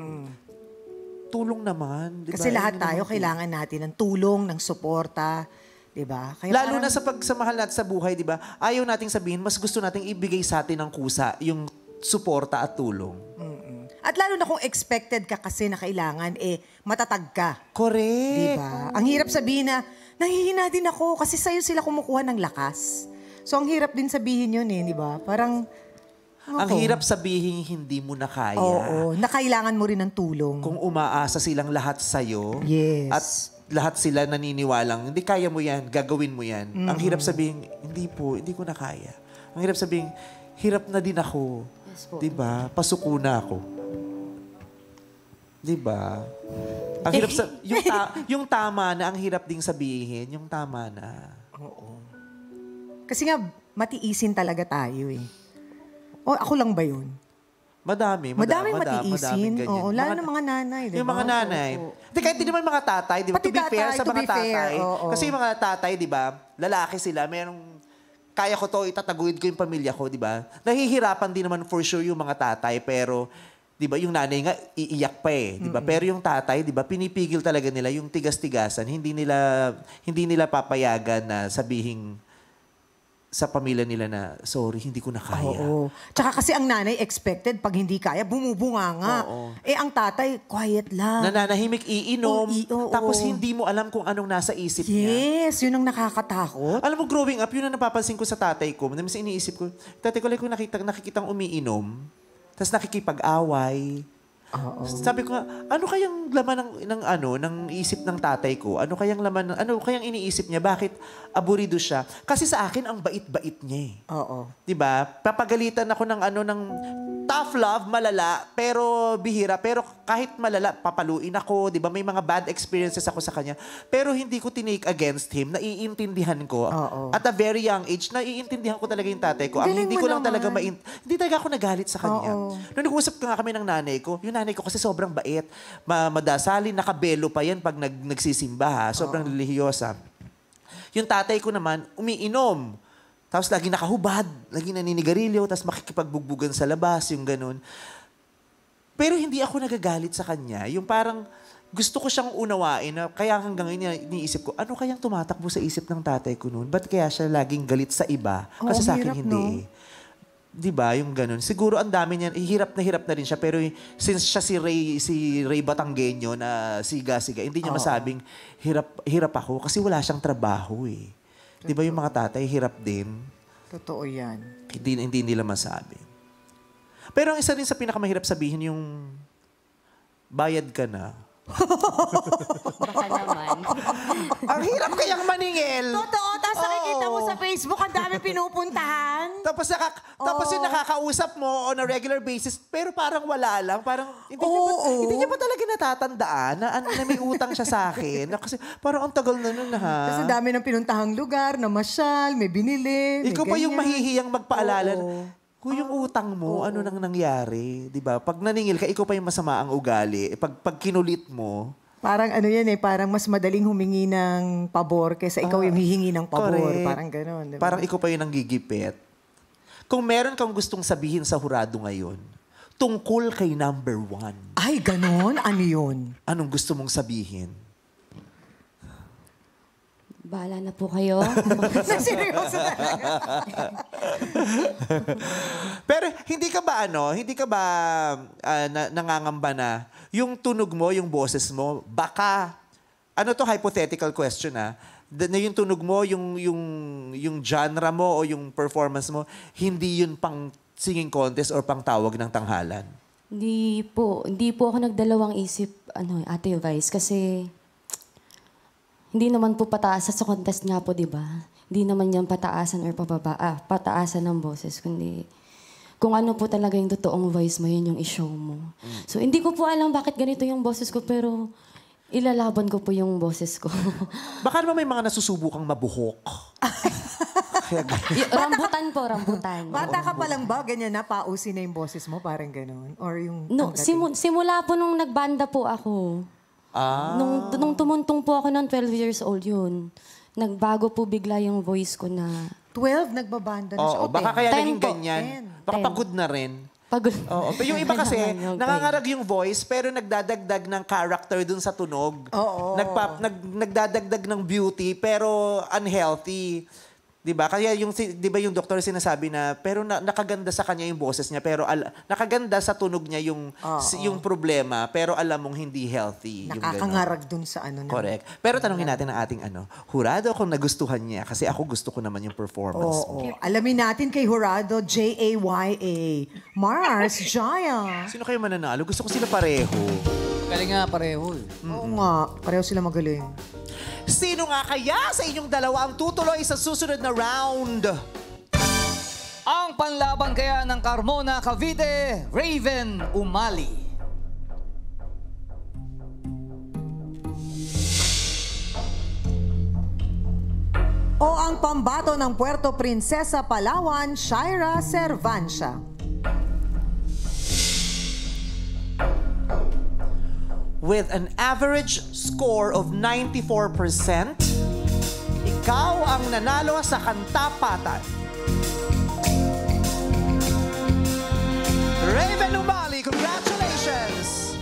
tulong naman. Di ba? Kasi lahat Yun tayo naman. kailangan natin ng tulong, ng suporta. Di ba? Kaya Lalo parang- na sa pagsamahal natin sa buhay, di ba? Ayaw nating sabihin, mas gusto nating ibigay sa atin ng kusa, yung suporta at tulong. At lalo na kung expected ka kasi na kailangan, eh, matatag ka. Correct. Di ba? Ang hirap sabihin na, nangihina din ako kasi sa'yo sila kumukuha ng lakas. So, ang hirap din sabihin yun eh, di ba? Parang, Ang ako. hirap sabihin hindi mo na kaya. Oo, na kailangan mo rin ng tulong. Kung umaasa silang lahat sa'yo, Yes. at lahat sila naniniwalang, hindi kaya mo yan, gagawin mo yan. Ang hirap sabihin, hindi po, hindi ko na kaya. Ang hirap sabihin, hirap na din ako. Yes po. Diba? Pasuko na ako. Diba? Ang hirap sa, yung, ta- yung tama na, ang hirap ding sabihin, yung tama na. Kasi nga, matiisin talaga tayo eh. O, ako lang ba yun? Madami, Madaming madami, matiisin. madaming ganyan. Oo, lalo na mga nanay. Diba? Yung mga nanay. Hindi, kahit hindi naman mga tatay, di ba? Pati To be fair tatay, sa to mga be fair, tatay. oo. Kasi yung mga tatay, di ba, lalaki sila, merong, kaya ko to, itataguyod ko yung pamilya ko, di ba? Nahihirapan din naman for sure yung mga tatay, pero, di ba, yung nanay nga, iiyak pa eh, di ba? Pero yung tatay, di ba, pinipigil talaga nila yung tigas-tigasan. Hindi nila, hindi nila papayagan na sabihin sa pamilya nila na, sorry, hindi ko na kaya. Oo. Tsaka kasi ang nanay expected, pag hindi kaya, bumubunga nga. Oo. Eh, ang tatay, quiet lang. Nananahimik, iinom, Oo, i- oo. tapos hindi mo alam kung anong nasa isip niya. Yes, yun ang nakakatakot. Alam mo, growing up, yun ang napapansin ko sa tatay ko. Mas iniisip ko, tatay ko, like, kung nakita, nakikitang umiinom, tapos nakikipag-away. Sabi ko nga, ano kayang laman ng, ng ano, ng isip ng tatay ko? Ano kayang laman, ng, ano kayang iniisip niya? Bakit aburido siya? Kasi sa akin, ang bait-bait niya eh. Oo. 'Di ba? Papagalitan ako ng ano ng tough love, malala, pero bihira, pero kahit malala, papaluin ako, 'di ba? May mga bad experiences ako sa kanya, pero hindi ko tinake against him, naiintindihan ko. Oo. At a very young age, naiintindihan ko talaga yung tatay ko. Ang Galing hindi mo ko lang naman. talaga main, hindi talaga ako nagalit sa kanya. Oo. Nung nag-usap ka nga kami ng nanay ko, yung nanay ko kasi sobrang bait, ma madasalin, nakabelo pa yan pag nag nagsisimba ha, sobrang relihiyosa. Yung tatay ko naman, umiinom. Tapos lagi nakahubad, lagi naninigarilyo, tapos makikipagbugbugan sa labas, yung ganun. Pero hindi ako nagagalit sa kanya. Yung parang gusto ko siyang unawain. Na, kaya hanggang ngayon iniisip ko, ano kayang tumatakbo sa isip ng tatay ko noon? Ba't kaya siya laging galit sa iba? Kasi Oo, sa akin hirap, hindi no? eh. Di ba? Yung ganun. Siguro ang dami niyan, eh, hirap na hirap na rin siya. Pero since siya si Ray, si Ray Batanggenyo na siga-siga, hindi niya masabing hirap, hirap ako kasi wala siyang trabaho eh. Di ba yung mga tatay, hirap din. Totoo yan. Hindi, hindi nila masabi. Pero ang isa rin sa pinakamahirap sabihin yung bayad ka na. Baka naman. Ang hirap kayang maningil. Totoo. Tapos nakikita mo sa Facebook, Facebook, ang dami pinupuntahan. Tapos, nakak tapos yung nakakausap mo on a regular basis, pero parang wala lang. Parang hindi, niya, pa, hindi niya pa talaga natatandaan na, na may utang siya sa akin. Na kasi parang ang tagal na nun, ha? Kasi dami ng pinuntahang lugar, na masyal, may binili, may Ikaw pa yung ganyan. mahihiyang magpaalala. Oo. Kung yung utang mo, ano nang nangyari? Di ba? Pag naningil ka, ikaw pa yung masama ang ugali. Pag, pag kinulit mo, Parang ano yan eh, parang mas madaling humingi ng pabor kaysa ikaw yung hihingi ng pabor. correct. Parang gano'n. Diba? Parang ikaw pa yung nanggigipit. Kung meron kang gustong sabihin sa hurado ngayon, tungkol kay number one, Ay, gano'n? Ano yun? anong gusto mong sabihin? Bahala na po kayo. Seryoso talaga. Pero hindi ka ba ano, hindi ka ba ah, na, nangangamba na yung tunog mo, yung boses mo, baka, ano to hypothetical question ah, na yung tunog mo, yung, yung, yung genre mo o yung performance mo, hindi yun pang singing contest or pang tawag ng tanghalan? Hindi po, hindi po ako nagdalawang isip, ano, Ate Vice, kasi hindi naman po pataas sa contest nga po, di ba? Hindi naman yan pataasan or pababa, ah, pataasan ng boses, kundi kung ano po talaga yung totoong voice mo, yun yung i-show mo. Mm. So, hindi ko po alam bakit ganito yung boses ko, pero ilalaban ko po yung boses ko. Baka naman may mga nasusubukang mabuhok. Kaya Y- rambutan po, rambutan. Bata ka pa lang ba? Ganyan na, pausin na yung boses mo? Parang gano'n? Or yung... No, ang dating? simu- simula po nung nagbanda po ako. Ah. Nung, nung tumuntong po ako ng twelve years old yun, nagbago po bigla yung voice ko na twelve, nagbabanda na siya. Oo, O, baka ten. kaya Ten naging po. ganyan. Ten. Baka Ten. pagod na rin. pagod. Oo, pero yung iba kasi, Kailangan yung nangangarag yung voice, pero nagdadagdag ng character dun sa tunog. Oo. Nagpa, nag, nagdadagdag ng beauty, pero unhealthy. Di ba? Kaya yung, si- di ba yung doktor sinasabi na, pero na, nakaganda sa kanya yung boses niya, pero al, nakaganda sa tunog niya yung, si- yung problema, pero alam mong hindi healthy. Yung ganon. Nakakangarag dun sa ano na. Correct. Pero tanongin natin ang ating ano, hurado kung nagustuhan niya, kasi ako gusto ko naman yung performance mo. Oo. Alamin natin kay Jurado, J A Y A. Mars, Jaya. Sino kayo mananalo? Gusto ko sila pareho. Galing nga pareho. eh. Oo nga, pareho sila magaling. Sino nga kaya sa inyong dalawa ang tutuloy sa susunod na round? Ang panlaban kaya ng Carmona Cavite, Raven Umali. O ang pambato ng Puerto Princesa, Palawan, Shaira Cervancia. With an average score of ninety-four percent, ikaw ang nanalo sa Kantapatan. Raven Umali, congratulations!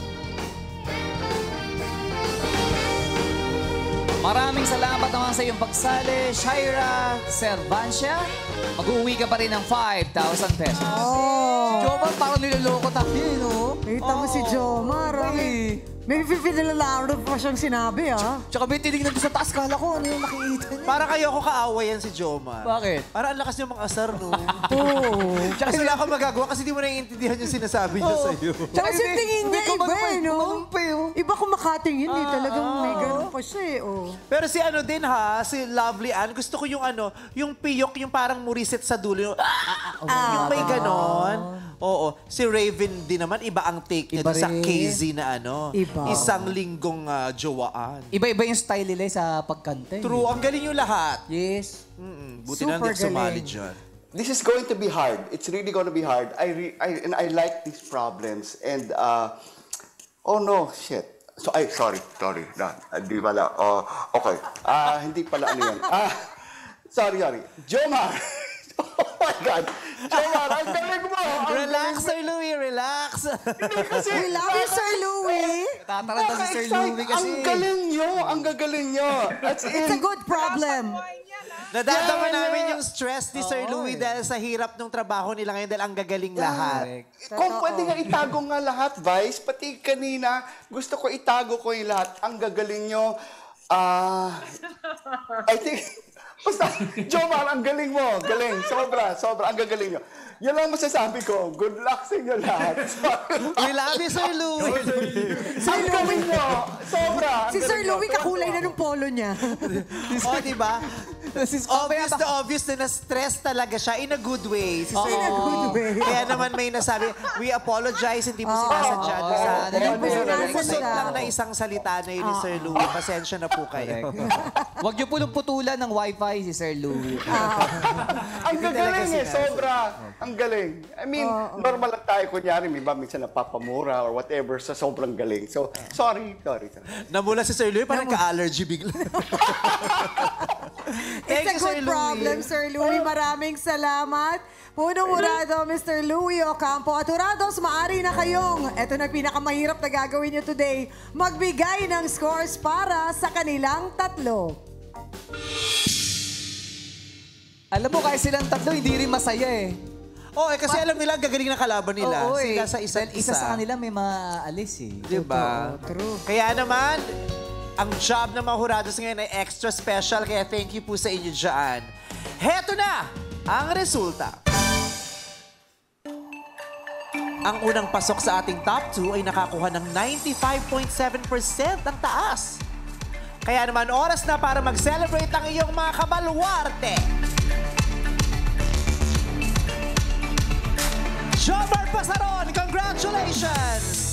Maraming salamat naman sa iyong pagsali, Shaira Cervancia. Mag-uwi ka pa rin ng five thousand pesos. Oh. Si Jomar, parang niloloko tayo, no? Nakita mo si Jomar. ah. May, may fifty-dollar pa siyang sinabi, ah. Tsaka may tinignan ko sa taas, kala ko ano yung nakikita niya. Para kayo ako kaaway yan si Jomar. Bakit? Para ang lakas niyo mga asar, no? Oo. Kasi wala akong magagawa kasi di mo naiintindihan yung sinasabi niya sa'yo. Tsaka sa tingin niya, Hindi, iba kumalupay, eh, no? kumalupay, oh. Iba kumakatingin, eh. Talagang may ganun pa siya, eh, oh. Pero si ano din ha, si Lovely Ann, gusto ko yung ano, yung piyok, yung parang murisit sa dulo. Yung, Ah, yung may ganon. Oo. Si Raven din naman, iba ang take niya Iba dun sa rin. K Z na ano. Iba. Isang linggong uh, jowaan. Iba-iba yung style nila sa pagkanta. eh. True, ang galing yung lahat. Yes. Mm-mm. Buti Super na hindi ako sumali galing. dyan. This is going to be hard. It's really going to be hard. I, re, I and I like these problems. And uh, oh no, shit. So ay sorry, sorry. No, hindi pala. Oh, okay. Ah, hindi pala ano 'yan. Ah, sorry, sorry. Jomar. Oh my God. Jomar, ang galing mo. Ang Relax, Sir Louie, relax. kasi, We love you, Sir Louie. Tataranta si Sir Nakaka-excite. Louie kasi. Ang galing nyo. Ang gagaling nyo. That's It's a it. good problem. Nadadama Yeah, namin yeah. yung stress ni Sir Louie dahil sa hirap ng trabaho nila ngayon dahil ang gagaling lahat. Kung pwede nga itago nga lahat, Vice, pati kanina, gusto ko itago ko yung lahat. Ang gagaling nyo. Ah, I think, basta, Jomar, ang galing mo. Galing, sobra, sobra, ang gagaling nyo. Yan lang masasabi ko. Good luck sa inyo lahat. We love you, Sir Louie. Ang galing nyo. Sobra. ang Si Sir galing nyo. Louie, kakulay na ng polo niya. O, di ba? Si Obvious na obvious na na-stress talaga siya in a good way. Si Sir In a good way. Kaya naman may nasabi, we apologize, hindi mo sinasadya. Oo. Sa Hindi mo sinasadya. Kusot lang na isang salita na yun ni Sir Louie. Pasensya na po kayo. Huwag niyo pulong putulan ng wifi si Sir Louie. Ang gagaling eh, sobra. Ang galing. I mean, normal lang tayo kunyari, may ba minsan napapamura or whatever sa sobrang galing. So, sorry, sorry. sorry. Namula si Sir Louie, parang ka-allergy bigla. It's Thank a you, good Sir Louie. problem, Sir Louie. Maraming salamat. Punong Hurado, Mister Louie Ocampo. At Hurados, maaari na kayong, eto na pinakamahirap na gagawin nyo today, magbigay ng scores para sa kanilang tatlo. Alam mo, kahit silang tatlo, hindi rin masaya eh. Oh, eh, kasi alam nila, ang gagaling na kalaban nila. Oo, Sila eh. sa isa't Dahil isa. isa sa kanila may maalis eh. Diba? True. Kaya naman, ang job ng mga Hurados ngayon ay extra special. Kaya thank you po sa inyo dyan. Heto na ang resulta. Ang unang pasok sa ating top two ay nakakuha ng ninety-five point seven percent ang taas. Kaya naman, oras na para mag-celebrate ang iyong mga kabalwarte. Jomar Pasaron, congratulations!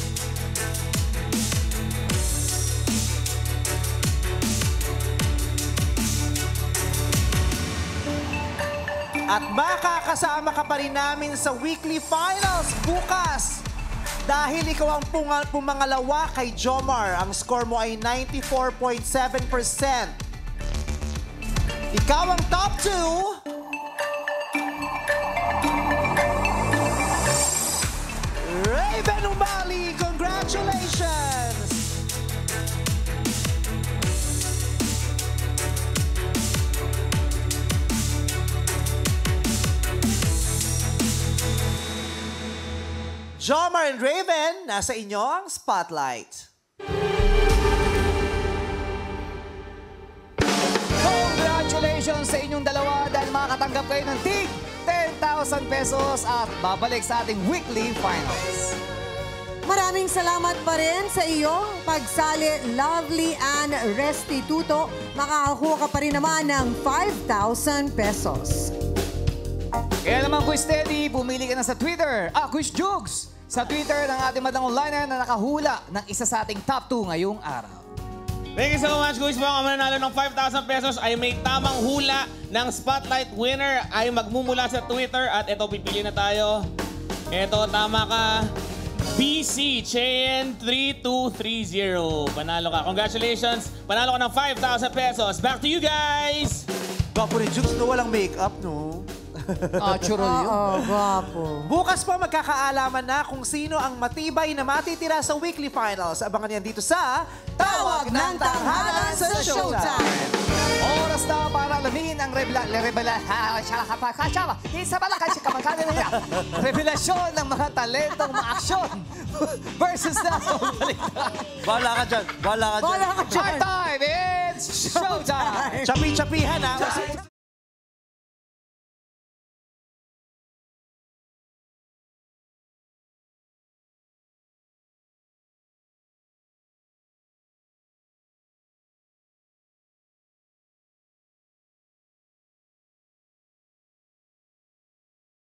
At makakasama ka pa rin namin sa weekly finals bukas. Dahil ikaw ang punga- pumangalawa kay Jomar, ang score mo ay ninety-four point seven percent. Ikaw ang top two. Raven Umali, congratulations! Jomar and Raven, nasa inyo ang spotlight. Congratulations sa inyong dalawa dahil makakatanggap kayo ng tig ten thousand pesos at babalik sa ating weekly finals. Maraming salamat pa rin sa iyong pagsali, Lovely Ann Restituto. Makakakuha ka pa rin naman ng five thousand pesos. Kaya naman, Quiz Teddy, pumili ka na sa Twitter. Ah, Quiz Jugs! Sa Twitter ng ating madang online na nakahula ng isa sa ating top two ngayong araw. Thank you so much, Kuis Bong. Ang mananalo ng five thousand pesos ay may tamang hula ng Spotlight winner ay magmumula sa Twitter. At ito, pipili na tayo. Ito, tama ka. B C Cheyenne three two three zero. Panalo ka. Congratulations. Panalo ka ng five thousand pesos. Back to you guys! Gwapo ni Jukes, no? Walang makeup, no? Natural yun. Oo, gwapo. Bukas po magkakaalaman na kung sino ang matibay na matitira sa weekly finals. Abangan yan dito sa Tawag ng Tanghalan sa Showtime. Oras na para alamin ang rebela... Rebela... Isa pala kasi kamangkanan nila. Revelasyon ng mga talentong maaksyon versus na sa balita. Bala ka dyan. Bala ka dyan. Wala ka dyan. Part time, it's showtime! Chapi-chapihan, ha?